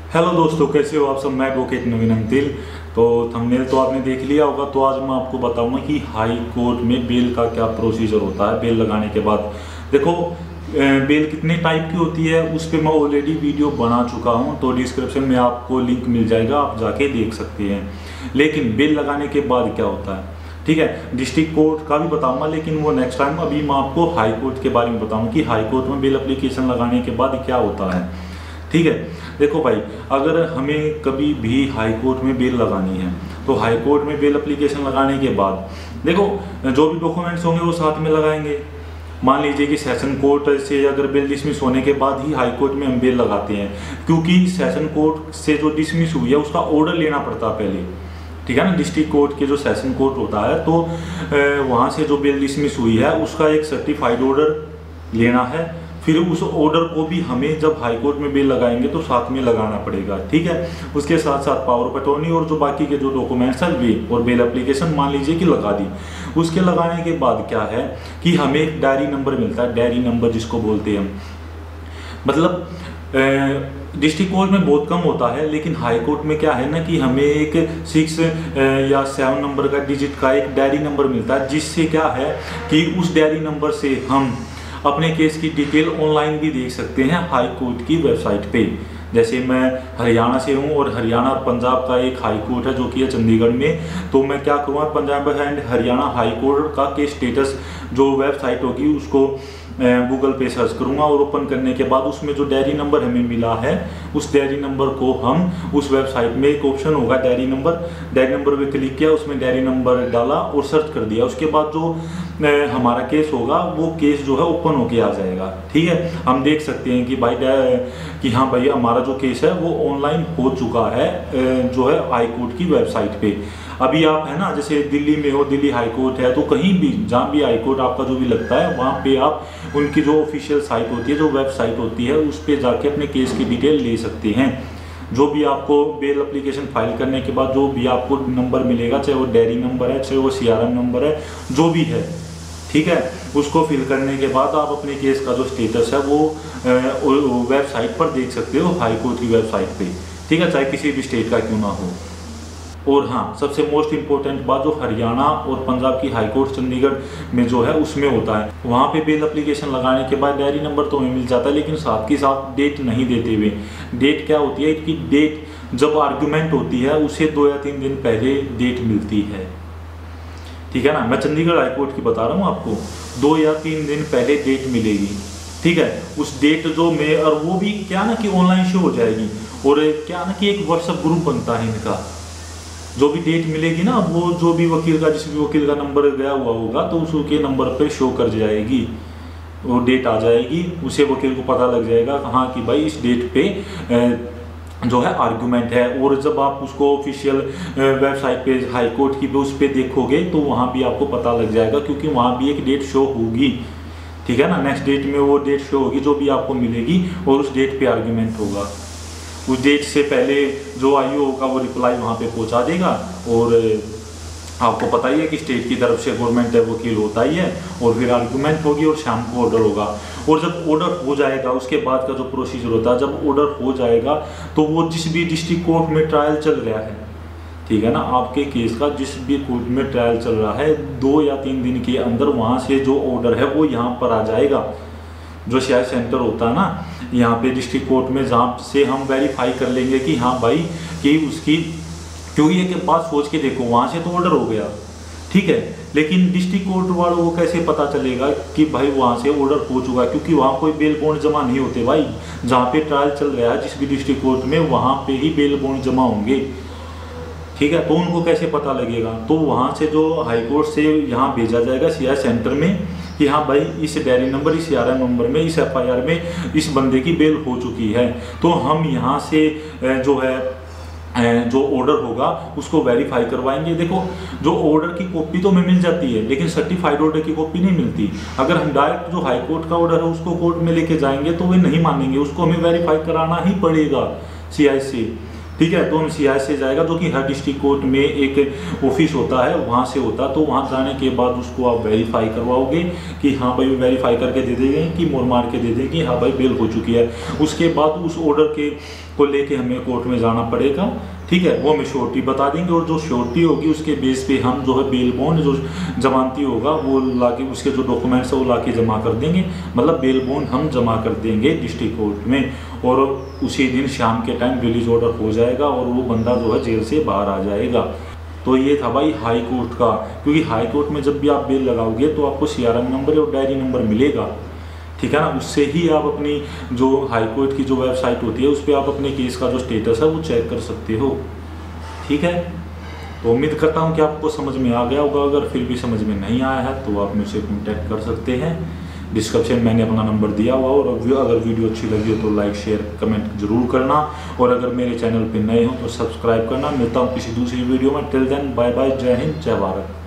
Hello दोस्तों, कैसे हो आप सब। मैं एडवोकेट नवीन अंतिल। तो थंबनेल तो आपने देख लिया होगा। तो आज मैं आपको बताऊंगा कि हाई कोर्ट में बेल का क्या प्रोसीजर होता है। बेल लगाने के बाद देखो, बेल कितने टाइप की होती है उस पर मैं ऑलरेडी वीडियो बना चुका हूं, तो डिस्क्रिप्शन में आपको लिंक मिल जाएगा, आप जाके देख सकते हैं। लेकिन बेल लगाने के बाद क्या होता है, ठीक है, डिस्ट्रिक्ट कोर्ट का भी बताऊंगा, लेकिन वो नेक्स्ट टाइम। अभी मैं आपको हाई कोर्ट के बारे में बताऊंगा कि हाई कोर्ट में बेल एप्लीकेशन लगाने के बाद क्या होता है। ठीक है, देखो भाई, अगर हमें कभी भी हाई कोर्ट में बेल लगानी है तो हाई कोर्ट में बेल एप्लीकेशन लगाने के बाद देखो, जो भी डॉक्यूमेंट्स होंगे वो साथ में लगाएंगे। मान लीजिए कि सेशन कोर्ट से अगर बेल डिसमिस होने के बाद ही हाई कोर्ट में हम बेल लगाते हैं, क्योंकि सेशन कोर्ट से जो डिसमिस हुई है उसका ऑर्डर लेना पड़ता है पहले, ठीक है ना। डिस्ट्रिक्ट कोर्ट के जो सेशन कोर्ट होता है, तो वहाँ से जो बेल डिसमिस हुई है उसका एक सर्टिफाइड ऑर्डर लेना है। फिर उस ऑर्डर को भी हमें जब हाई कोर्ट में बेल लगाएंगे तो साथ में लगाना पड़ेगा, ठीक है। उसके साथ साथ पावर ऑफ अटॉर्नी और जो बाकी के जो डॉक्यूमेंट्स हैं वे, और बेल एप्लीकेशन मान लीजिए कि लगा दी। उसके लगाने के बाद क्या है कि हमें एक डायरी नंबर मिलता है, डायरी नंबर जिसको बोलते हैं। मतलब डिस्ट्रिक्ट कोर्ट में बहुत कम होता है, लेकिन हाई कोर्ट में क्या है ना कि हमें एक 6 या 7 नंबर का डिजिट का एक डायरी नंबर मिलता है, जिससे क्या है कि उस डायरी नंबर से हम अपने केस की डिटेल ऑनलाइन भी देख सकते हैं हाई कोर्ट की वेबसाइट पे। जैसे मैं हरियाणा से हूँ और हरियाणा और पंजाब का एक हाई कोर्ट है जो कि है चंडीगढ़ में, तो मैं क्या करूँगा, Punjab and Haryana high court का केस स्टेटस जो वेबसाइट होगी उसको गूगल पे सर्च करूंगा, और ओपन करने के बाद उसमें जो डायरी नंबर हमें मिला है उस डायरी नंबर को हम उस वेबसाइट में एक ऑप्शन होगा डायरी नंबर पे क्लिक किया, उसमें डायरी नंबर डाला और सर्च कर दिया। उसके बाद जो हमारा केस होगा वो केस जो है ओपन होके आ जाएगा, ठीक है। हम देख सकते हैं कि हाँ भाई, हमारा जो केस है वो ऑनलाइन हो चुका है जो है हाई कोर्ट की वेबसाइट पे। अभी आप है ना, जैसे दिल्ली में हो, दिल्ली हाई कोर्ट है, तो कहीं भी जहाँ भी हाई कोर्ट आपका जो भी लगता है वहाँ पे आप उनकी जो ऑफिशियल साइट होती है, जो वेबसाइट होती है, उस पर जाके अपने केस की डिटेल ले सकते हैं। जो भी आपको बेल एप्लीकेशन फाइल करने के बाद जो भी आपको नंबर मिलेगा, चाहे वो डायरी नंबर है, चाहे वो CRM नंबर है, जो भी है, ठीक है, उसको फिल करने के बाद आप अपने केस का जो स्टेटस है वो वेबसाइट पर देख सकते हो, हाई कोर्ट की वेबसाइट पे, ठीक है, चाहे किसी भी स्टेट का क्यों ना हो। और हाँ, सबसे मोस्ट इम्पोर्टेंट बात, जो हरियाणा और पंजाब की हाई कोर्ट चंडीगढ़ में जो है उसमें होता है, वहाँ पे बेल एप्लीकेशन लगाने के बाद डायरी नंबर तो हमें मिल जाता है, लेकिन साथ के साथ डेट नहीं देते हुए। डेट क्या होती है कि डेट जब आर्ग्यूमेंट होती है उसे 2 या 3 दिन पहले डेट मिलती है, ठीक है ना। मैं चंडीगढ़ हाई कोर्ट की बता रहा हूँ आपको, 2 या 3 दिन पहले डेट मिलेगी, ठीक है। उस डेट जो में, और वो भी क्या ना कि ऑनलाइन शो हो जाएगी, और क्या ना कि एक व्हाट्सएप ग्रुप बनता है इनका। जो भी डेट मिलेगी ना, वो जो भी वकील का, जिस भी वकील का नंबर गया हुआ होगा तो उसके नंबर पे शो कर जाएगी, वो डेट आ जाएगी, उसे वकील को पता लग जाएगा हाँ कि भाई इस डेट पे जो है आर्गुमेंट है। और जब आप उसको ऑफिशियल वेबसाइट पे हाई कोर्ट की पे उस पर देखोगे तो वहाँ भी आपको पता लग जाएगा, क्योंकि वहाँ भी एक डेट शो होगी, ठीक है ना। नेक्स्ट डेट में वो डेट शो होगी जो भी आपको मिलेगी, और उस डेट पे आर्गुमेंट होगा। उस डेट से पहले जो आईओ होगा वो रिप्लाई वहाँ पे पहुँचा देगा, और आपको पता ही है कि स्टेट की तरफ से गवर्नमेंट वकील होता ही है, और फिर आर्गुमेंट होगी और शाम को ऑर्डर होगा। और जब ऑर्डर हो जाएगा उसके बाद का जो प्रोसीजर होता है, जब ऑर्डर हो जाएगा तो वो जिस भी डिस्ट्रिक्ट कोर्ट में ट्रायल चल रहा है, ठीक है ना, आपके केस का जिस भी कोर्ट में ट्रायल चल रहा है, 2 या 3 दिन के अंदर वहाँ से जो ऑर्डर है वो यहाँ पर आ जाएगा। जो CI सेंटर होता है ना यहाँ पे डिस्ट्रिक्ट कोर्ट में, जहाँ से हम वेरीफाई कर लेंगे कि हाँ भाई कि उसकी, क्योंकि एक बात सोच के देखो, वहाँ से तो ऑर्डर हो गया, ठीक है, लेकिन डिस्ट्रिक्ट कोर्ट वालों को कैसे पता चलेगा कि भाई वहाँ से ऑर्डर हो चुका है, क्योंकि वहाँ कोई बेल बॉन्ड जमा नहीं होते भाई। जहाँ पे ट्रायल चल रहा है जिस भी डिस्ट्रिक्ट कोर्ट में, वहाँ पे ही बेल बॉन्ड जमा होंगे, ठीक है। तो उनको कैसे पता लगेगा, तो वहाँ से जो हाई कोर्ट से यहाँ भेजा जाएगा CI सेंटर में कि हाँ भाई इस डायरी नंबर, इस CRM नंबर में, इस FIR में इस बंदे की बेल हो चुकी है। तो हम यहाँ से जो है जो ऑर्डर होगा उसको वेरीफाई करवाएंगे। देखो, जो ऑर्डर की कॉपी तो हमें मिल जाती है, लेकिन सर्टिफाइड ऑर्डर की कॉपी नहीं मिलती। अगर हम डायरेक्ट जो हाई कोर्ट का ऑर्डर है उसको कोर्ट में लेके जाएंगे तो वे नहीं मानेंगे, उसको हमें वेरीफाई कराना ही पड़ेगा CI से, ठीक है। तो हम सीआई से जाएगा, जो कि हर डिस्ट्रिक्ट कोर्ट में एक ऑफिस होता है, वहाँ से होता है। तो वहाँ जाने के बाद उसको आप वेरीफाई करवाओगे कि हाँ भाई, वेरीफाई करके दे देंगे कि मोड़ मार के दे देंगे कि हाँ भाई बेल हो चुकी है। उसके बाद उस ऑर्डर के को लेके हमें कोर्ट में जाना पड़ेगा, ठीक है। वो हमें श्योरिटी बता देंगे, और जो श्योरिटी होगी उसके बेस पे हम जो है बेल बॉन्ड, जो जमानती होगा वो लाके, उसके जो डॉक्यूमेंट्स है वो लाके जमा कर देंगे। मतलब बेल बॉन्ड हम जमा कर देंगे डिस्ट्रिक्ट कोर्ट में, और उसी दिन शाम के टाइम रिलीज ऑर्डर हो जाएगा और वो बंदा जो है जेल से बाहर आ जाएगा। तो ये था भाई हाई कोर्ट का, क्योंकि हाई कोर्ट में जब भी आप बेल लगाओगे तो आपको CRM नंबर और डायरी नंबर मिलेगा, ठीक है ना। उससे ही आप अपनी जो हाई कोर्ट की जो वेबसाइट होती है उस पर आप अपने केस का जो स्टेटस है वो चेक कर सकते हो, ठीक है। तो उम्मीद करता हूँ कि आपको समझ में आ गया होगा। अगर फिर भी समझ में नहीं आया है तो आप मुझसे कॉन्टैक्ट कर सकते हैं। डिस्क्रिप्शन मैंने अपना नंबर दिया हुआ, और अगर वीडियो अच्छी लगी हो तो लाइक शेयर कमेंट जरूर करना, और अगर मेरे चैनल पर नए हो तो सब्सक्राइब करना। मिलता हूँ किसी दूसरी वीडियो में। टिल देन बाय बाय, जय हिंद, जय भारत।